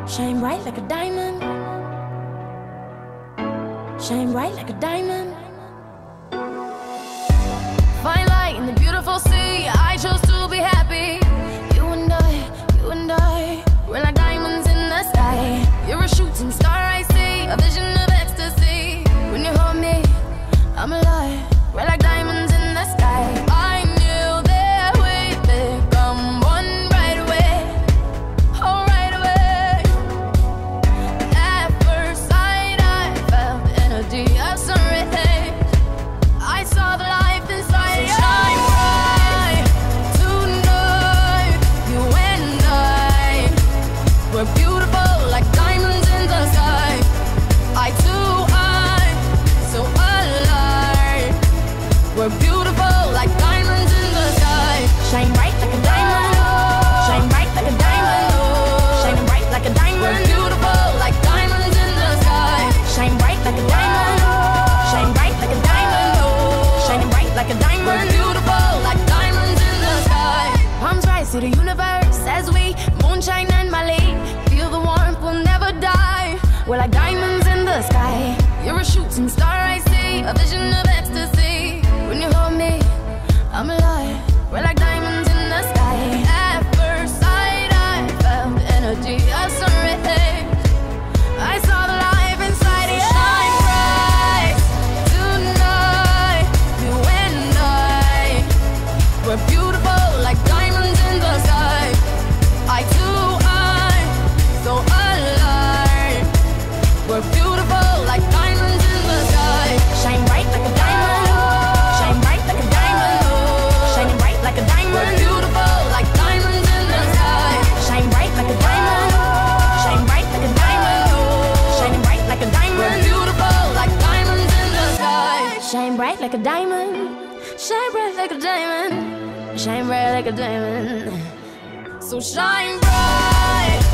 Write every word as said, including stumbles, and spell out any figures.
Shine bright like a diamond. Shine bright like a diamond. Fine light in the beautiful sea. I chose to be happy. You and I, you and I, we're like diamonds in the sky. You're a shooting star I see, a vision of ecstasy. When you hold me, I'm alive. We're like diamonds in the sky. I knew that we'd become one right away. Oh, right away. At first sight, I felt the energy of sun rays. I saw the life inside you. Shine bright tonight. You and I, we're beautiful like diamonds in the sky. I too, I'm so alive. We're beautiful like diamonds in the sky. Shine bright like a diamond. Shine bright like a diamond. Shining bright like a diamond. We're beautiful like diamonds in the sky. Shine bright like a diamond. Shine bright like a diamond. Shining bright like a diamond. We're beautiful like diamonds in the sky. Palms rise to the universe as we moonshine and Mali. Feel the warmth, we'll never die. We're like diamonds in the sky. You're a shooting star I see, a vision of ecstasy. When you hold me, I'm alive. We're like diamonds in the sky. At first sight, I felt the energy of sun rays. I saw the life inside you. Shine bright tonight. You and I, we're beautiful like diamonds in the sky. I too, I'm so alive. We're beautiful like diamonds in the sky. Shine bright like a diamond. Shine bright like a diamond. Shining bright like a diamond. We're beautiful like diamonds in the sky. Shine bright like a diamond. Shine bright like a diamond. Shining bright like a diamond. We're beautiful like diamonds in the sky. Shine bright like a diamond. Shine bright like a diamond. Shine bright like a diamond. So shine bright.